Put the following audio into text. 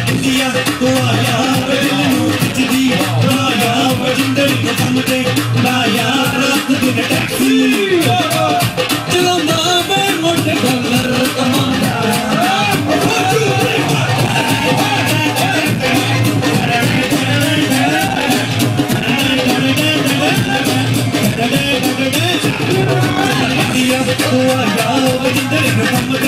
India तो आया बजनू खिचदी आया बजिंदर के सामने लाया रात दिन टैक्सी चलांदा वे मोटे डॉलर कमांदा इंडिया तो आया बजिंदर के सामने